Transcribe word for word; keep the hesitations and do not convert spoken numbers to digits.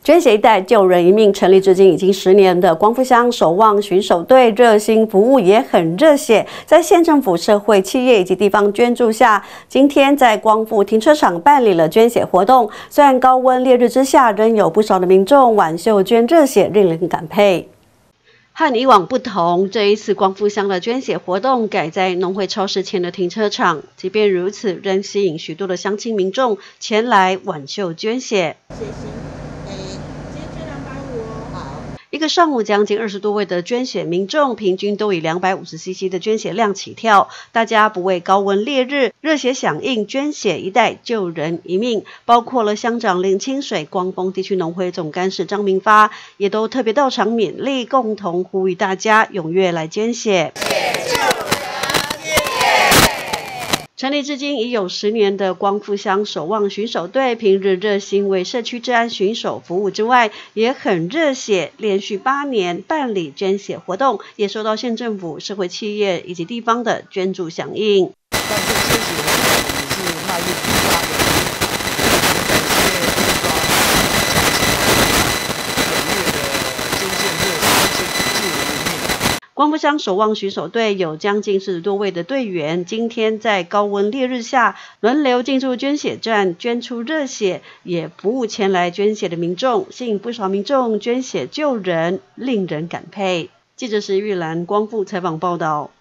捐血一代救人一命，成立至今已经十年的光复乡守望巡守队热心服务，也很热血。在县政府、社会企业以及地方捐助下，今天在光复停车场办理了捐血活动。虽然高温烈日之下，仍有不少的民众挽袖捐热血，令人感佩。 和以往不同，这一次光复乡的捐血活动改在农会超市前的停车场。即便如此，仍吸引许多的乡亲民众前来挽袖捐血。谢谢。哎，今天捐两百五哦。好。一个上午，将近二十多位的捐血民众，平均都以两百五十 C C 的捐血量起跳。大家不畏高温烈日，热血响应，捐血一代救人一命。包括了乡长林清水、光丰地区农会总干事张明发，也都特别到场勉励，共同呼吁大家踊跃来捐血。成立至今已有十年的光复乡守望巡守队，平日热心为社区治安巡守服务之外，也很热血，连续八年办理捐血活动，也受到县政府、社会企业以及地方的捐助响应。 但是捐血活动也是迈入第八年， 光复乡守望巡守队有将近四十多位的队员，今天在高温烈日下轮流进驻捐血站，捐出热血，也服务前来捐血的民众，吸引不少民众捐血救人，令人感佩。记者石玉兰光复采访报道。